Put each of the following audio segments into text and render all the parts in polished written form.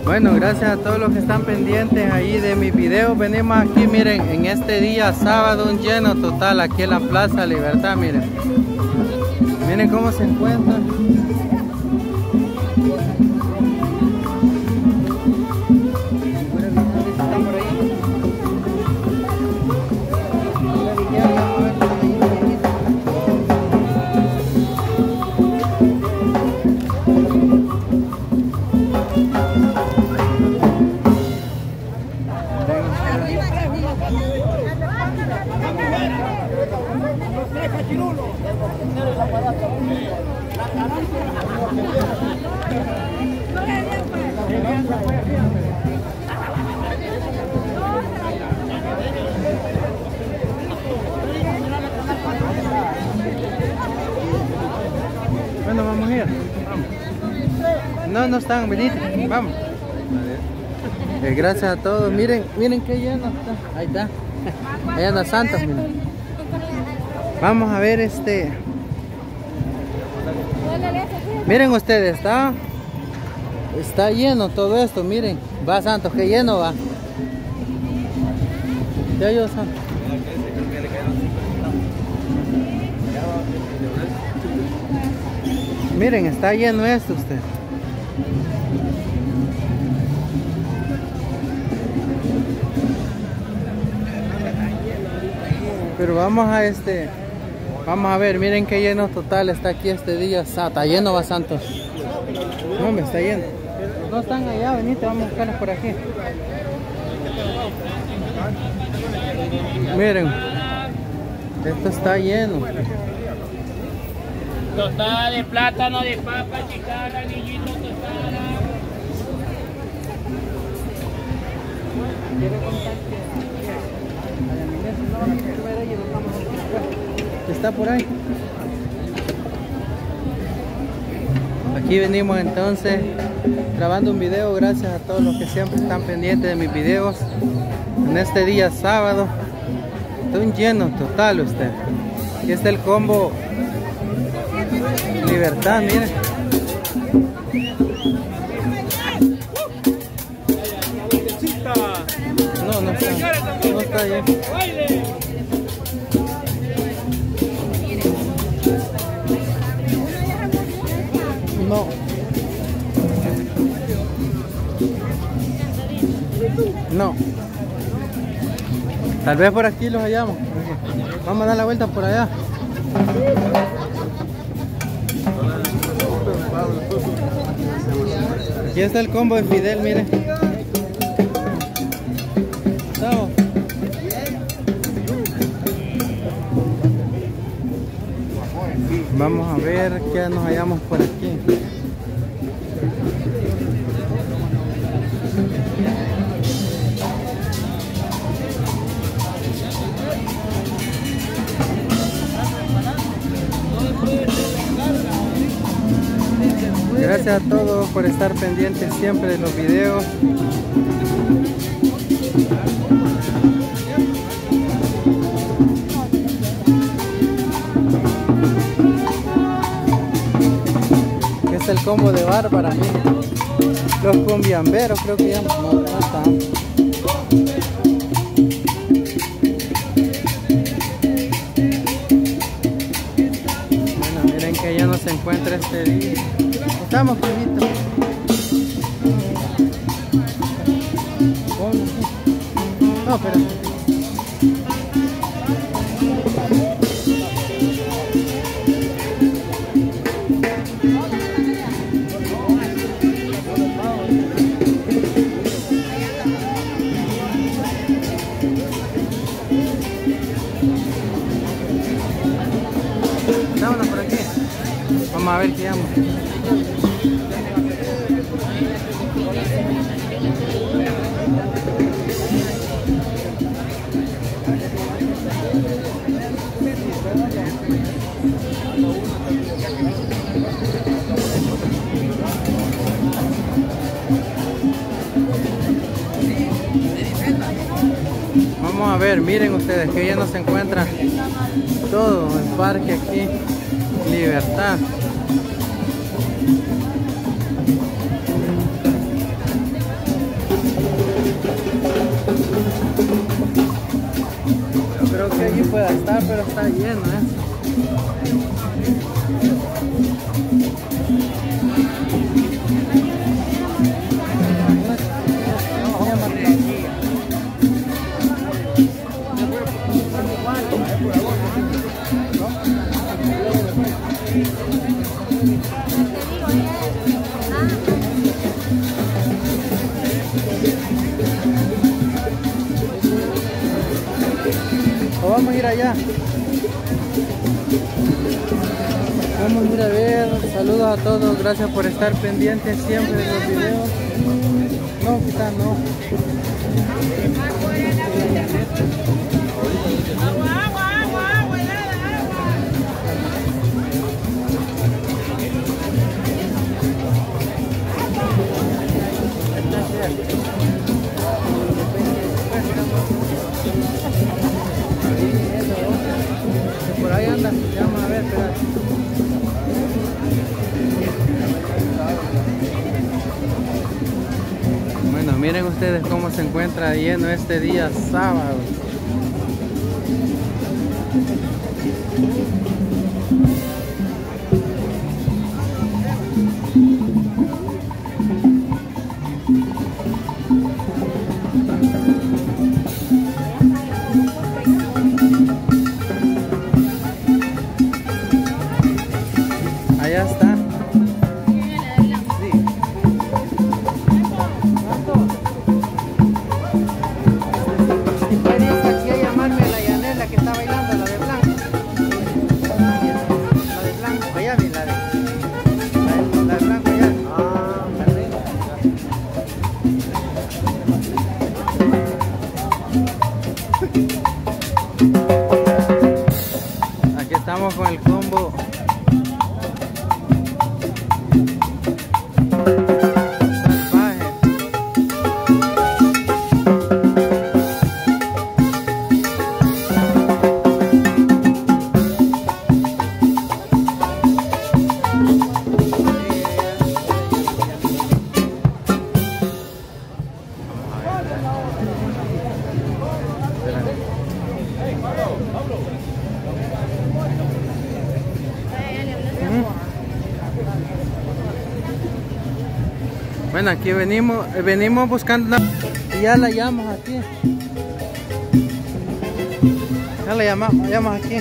Bueno, gracias a todos los que están pendientes ahí de mis videos. Venimos aquí, miren, en este día sábado, un lleno total aquí en la Plaza Libertad, miren. Miren cómo se encuentra. Bueno, vamos a ir. Vamos. No están, venite, vamos. Gracias a todos. Miren qué lleno está. Ahí está. Allá anda Santos, miren. Vamos a ver Miren ustedes, está lleno todo esto, miren. Va Santos, qué lleno va. ¿Ya yo, Santos? Miren, está lleno esto usted. Pero vamos a ver, miren qué lleno total está aquí este día. Está lleno va Santos. No, me está lleno. No están allá, venite, vamos a buscarlos por aquí. Miren, esto está lleno. Tostada de plátano, de papa, chicana, niñito, tostada. Está por ahí. Aquí venimos entonces grabando un video. Gracias a todos los que siempre están pendientes de mis videos. En este día sábado, está un lleno total usted. Aquí está el combo Libertad, miren. No está bien. No. Tal vez por aquí los hallamos. Vamos a dar la vuelta por allá. Aquí está el combo de Fidel, miren. Estamos. Vamos a ver qué nos hallamos por aquí. Gracias a todos por estar pendientes siempre de los videos. Este es el combo de Bárbara, miren. Los cumbiamberos creo que ya no están. Bueno, miren que ya no se encuentra este día. Estamos, primito. No, pero vámonos por aquí. Vamos a ver qué llamo. Vamos a ver, miren ustedes que ya no se encuentra todo el parque aquí, Libertad. pueda estar, pero está lleno, O vamos a ir allá. Vamos a ir a ver. Saludos a todos. Gracias por estar pendientes siempre de los videos. No, quizás no. Por ahí anda, ya vamos a ver, espera. Bueno, miren ustedes cómo se encuentra lleno este día sábado. Allá está. Sí. Si puedes aquí a llamarme a la Yanela que está bailando, la de blanco. La de blanco, allá vi la de blanco allá. Ah, aquí estamos con el combo. Bueno, aquí venimos buscando una... Y ya la llamamos aquí. Ya la llamamos aquí.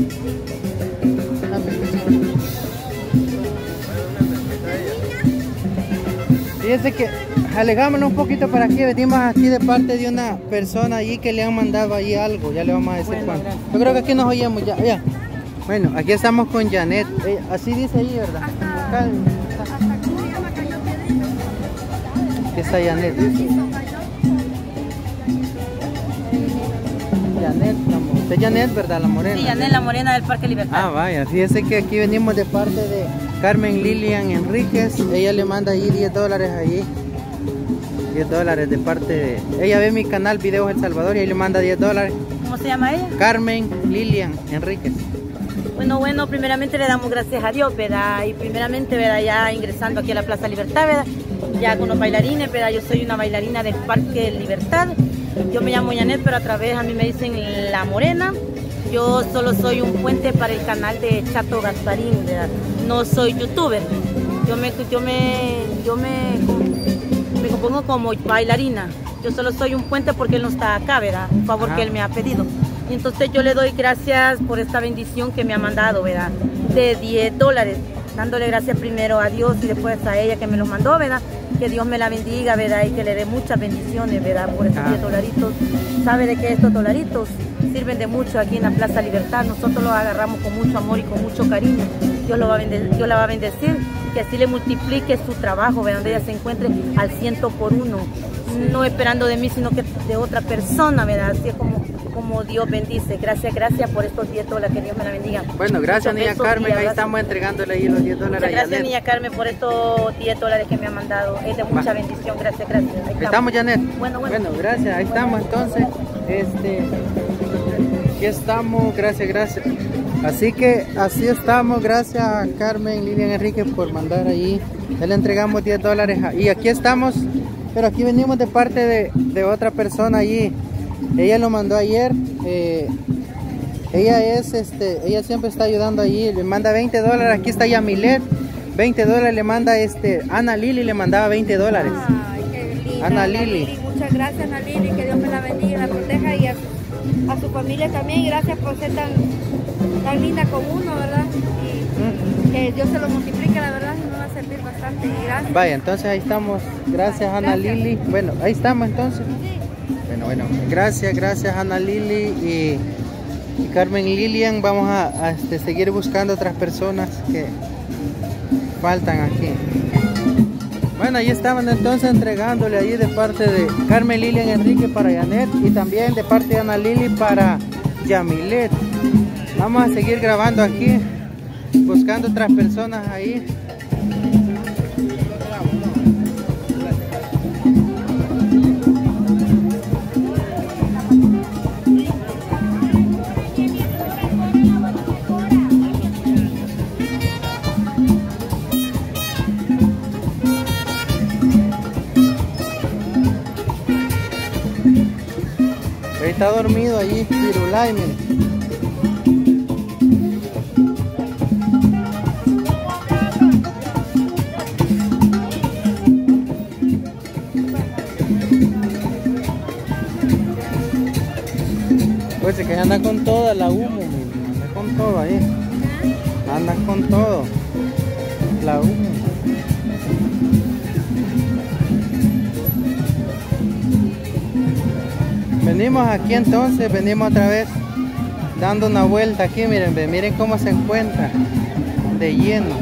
Fíjense que alejámonos un poquito para aquí. Venimos aquí de parte de una persona allí que le han mandado allí algo. Ya le vamos a decir cuánto. Yo creo que aquí nos oímos ya. Bueno, aquí estamos con Janet. Así dice ahí, ¿verdad? Acá está Janet. Janet, usted es Janet, ¿verdad? La morena. Sí, Janet, la morena del Parque Libertad. Ah, vaya, fíjese que aquí venimos de parte de Carmen Lilian Enríquez. Ella le manda allí $10 allí. $10 de parte de... Ella ve mi canal Videos El Salvador y ahí le manda $10. ¿Cómo se llama ella? Carmen Lilian Enríquez. Bueno, primeramente le damos gracias a Dios, ¿verdad? Y primeramente, ¿verdad? Ya ingresando aquí a la Plaza Libertad, ¿verdad? Ya con los bailarines, ¿verdad? Yo soy una bailarina del Parque Libertad. Yo me llamo Janet, pero a través a mí me dicen La Morena. Yo solo soy un puente para el canal de Chato Gasparín, ¿verdad? No soy youtuber. Yo me compongo como bailarina. Yo solo soy un puente porque él no está acá, ¿verdad? Un favor que él me ha pedido. Y entonces yo le doy gracias por esta bendición que me ha mandado, ¿verdad? De $10. Dándole gracias primero a Dios y después a ella que me lo mandó, ¿verdad? Que Dios me la bendiga, ¿verdad? Y que le dé muchas bendiciones, ¿verdad? Por estos $10. ¿Sabe de qué estos $? Sirven de mucho aquí en la Plaza Libertad. Nosotros los agarramos con mucho amor y con mucho cariño. Dios la va a bendecir, que así le multiplique su trabajo, ¿verdad? Donde ella se encuentre al 100 por 1. No esperando de mí, sino que de otra persona, ¿verdad? Así es como Dios bendice. Gracias por estos $10, que Dios me la bendiga. Bueno, gracias niña Carmen, ahí estamos entregándole ahí los $10 a Janet. Gracias niña Carmen por estos $10 que me han mandado. Es de mucha bendición, gracias. Ahí estamos Janet. Bueno, gracias, ahí estamos entonces. Aquí estamos, gracias. Así que así estamos, gracias a Carmen Lilian Enríquez por mandar ahí. Ya le entregamos $10 y aquí estamos, pero aquí venimos de parte de otra persona allí. Ella lo mandó ayer. Ella es, ella siempre está ayudando allí, le manda $20. Aquí está Yamilet, $20 le manda Ana Lili, le mandaba $20. Ay, qué linda. Ana Lili. Muchas gracias, Ana Lili, que Dios me la bendiga y la proteja, y a su familia también. Y gracias por ser tan linda con uno, ¿verdad? Y que Dios se lo multiplique, la verdad, y nos va a servir bastante. Y gracias. Vaya, entonces ahí estamos. Gracias, Ana Lili. Bueno, ahí estamos entonces. Bueno, gracias Ana Lili y Carmen Lilian. Vamos a seguir buscando otras personas que faltan aquí. Bueno, ahí estaban entonces entregándole ahí de parte de Carmen Lilian Enrique para Janet y también de parte de Ana Lili para Yamilet. Vamos a seguir grabando aquí, buscando otras personas ahí. Está dormido allí, Pirulay, miren. Pues es que anda con toda la humo, miren. Anda con todo ahí. Anda con todo. La humo. Venimos aquí entonces, venimos otra vez dando una vuelta aquí, miren cómo se encuentra de lleno.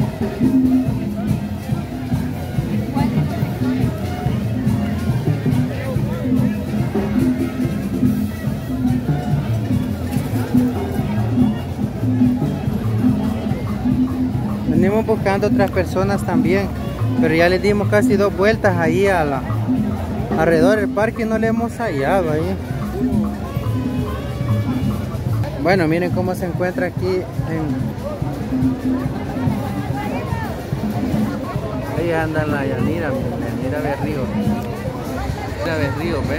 Venimos buscando otras personas también, pero ya les dimos casi 2 vueltas ahí alrededor del parque y no le hemos hallado ahí. Bueno, miren cómo se encuentra aquí ahí anda la Yanira, Yanira Berrío. Yanira Berrío, ¿ves?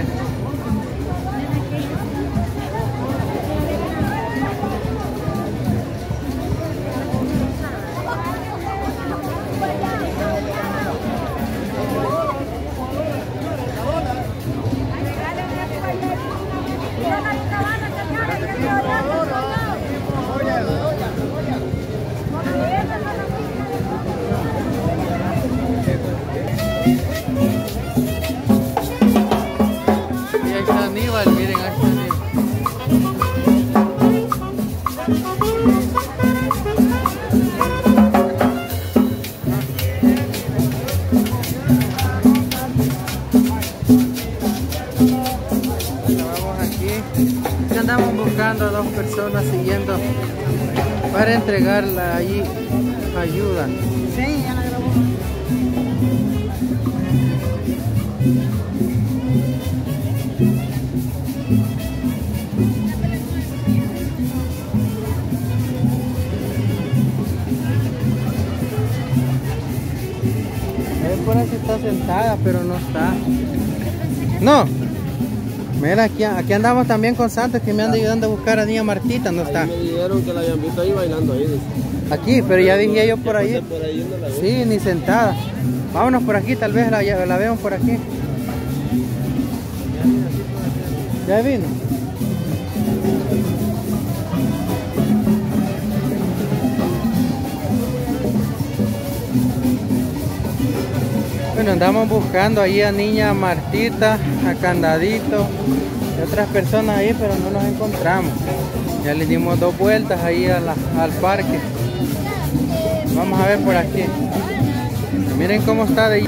Miren, ahí está Aníbal. Vamos aquí. Andamos buscando a 2 personas siguiendo para entregarla allí ayuda. Sí, ya la grabó. Por aquí está sentada, pero no está. No. Mira, aquí andamos también con Santos, que me anda ayudando a buscar a niña Martita, no está. Me dijeron que la habían visto ahí bailando ahí. Aquí, pero ya dije yo por ahí. Sí, ni sentada. Vámonos por aquí, tal vez la vemos por aquí. ¿Ya vino? Bueno, andamos buscando ahí a niña Martita, a Candadito y otras personas ahí, pero no los encontramos. Ya le dimos 2 vueltas ahí al parque. Vamos a ver por aquí. Miren cómo está de ahí.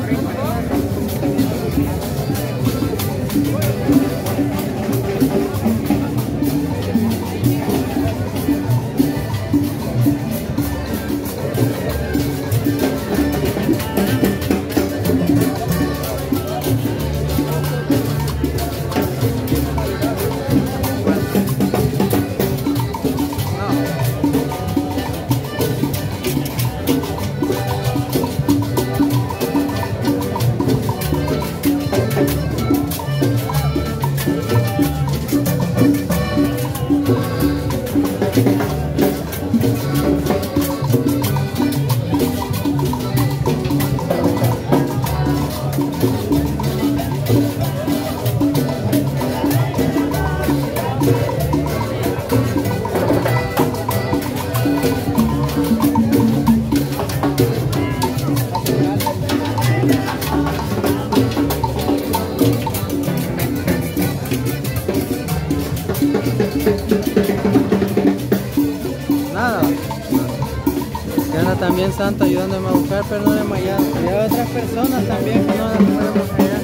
Nada. Y anda también Santo ayudándome a buscar, pero no le hemos hallado. Y hay otras personas también que no las podemos hallar.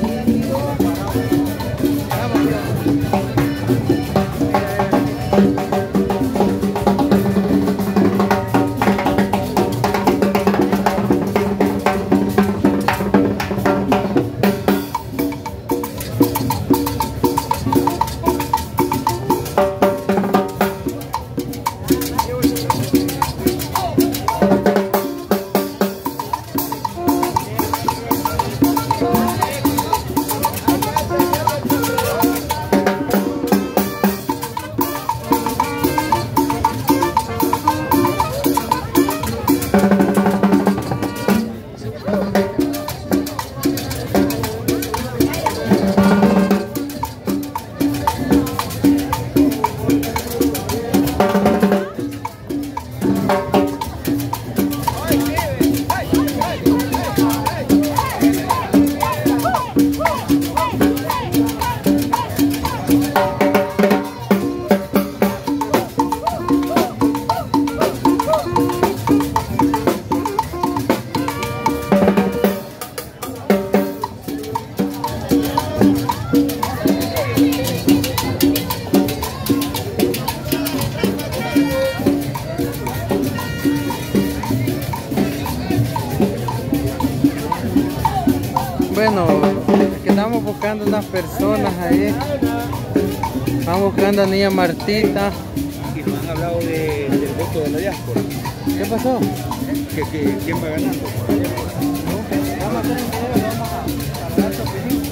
Bueno, aquí estamos buscando unas personas ahí. Estamos buscando a niña Martita. Y nos han hablado del voto de la diáspora. ¿Qué pasó? ¿Quién va ganando? Vamos a hacer un video, vamos a hablar tu opinión.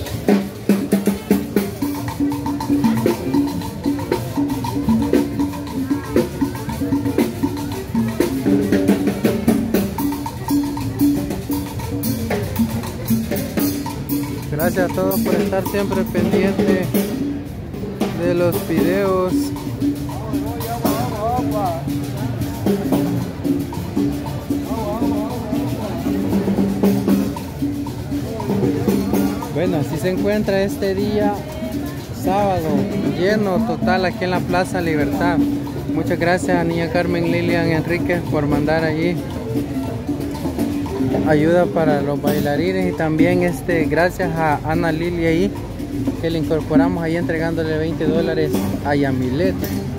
Gracias a todos por estar siempre pendientes de los videos. Bueno, así se encuentra este día sábado, lleno total aquí en la Plaza Libertad. Muchas gracias a niña Carmen Lilian Enríquez por mandar allí ayuda para los bailarines, y también gracias a Ana Lili ahí, que le incorporamos ahí entregándole $20 a Yamilet.